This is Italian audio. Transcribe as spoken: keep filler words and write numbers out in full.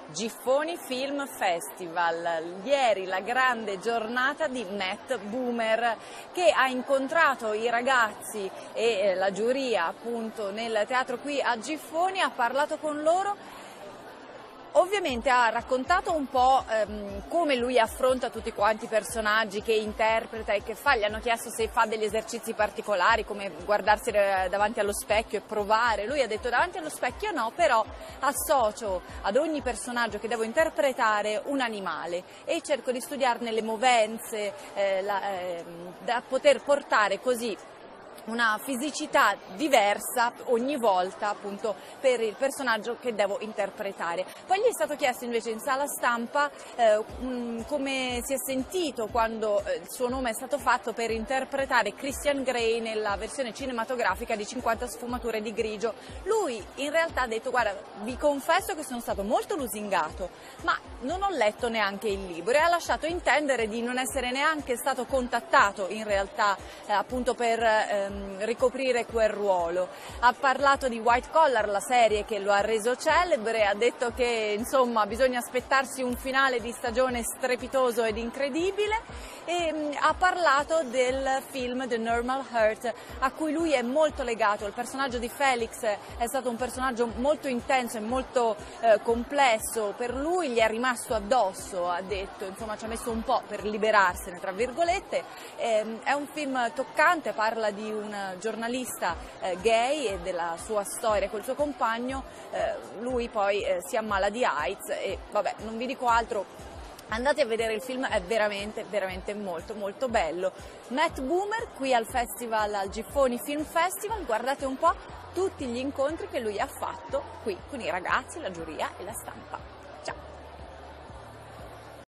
Giffoni Film Festival, ieri la grande giornata di Matt Bomer, che ha incontrato i ragazzi e la giuria appunto nel teatro qui a Giffoni, ha parlato con loro. Ovviamente ha raccontato un po' ehm, come lui affronta tutti quanti i personaggi che interpreta e che fa. Gli hanno chiesto se fa degli esercizi particolari, come guardarsi davanti allo specchio e provare. Lui ha detto: davanti allo specchio no, però associo ad ogni personaggio che devo interpretare un animale e cerco di studiarne le movenze, eh, la, eh, da poter portare così una fisicità diversa ogni volta appunto per il personaggio che devo interpretare. Poi gli è stato chiesto invece in sala stampa eh, um, come si è sentito quando eh, il suo nome è stato fatto per interpretare Christian Grey nella versione cinematografica di cinquanta sfumature di grigio. Lui in realtà ha detto: guarda, vi confesso che sono stato molto lusingato, ma non ho letto neanche il libro, e ha lasciato intendere di non essere neanche stato contattato in realtà eh, appunto per ehm, ricoprire quel ruolo. Ha parlato di White Collar, la serie che lo ha reso celebre, ha detto che insomma bisogna aspettarsi un finale di stagione strepitoso ed incredibile, e mh, ha parlato del film The Normal Heart, a cui lui è molto legato. Il personaggio di Felix è stato un personaggio molto intenso e molto eh, complesso, per lui gli è rimasto addosso, ha detto, insomma ci ha messo un po' per liberarsene tra virgolette. Eh, è un film toccante, parla di un giornalista eh, gay e della sua storia col suo compagno. Eh, lui poi eh, si ammala di AIDS e vabbè, non vi dico altro. Andate a vedere il film, è veramente, veramente molto, molto bello. Matt Bomer qui al festival, al Giffoni Film Festival, guardate un po' tutti gli incontri che lui ha fatto qui con i ragazzi, la giuria e la stampa.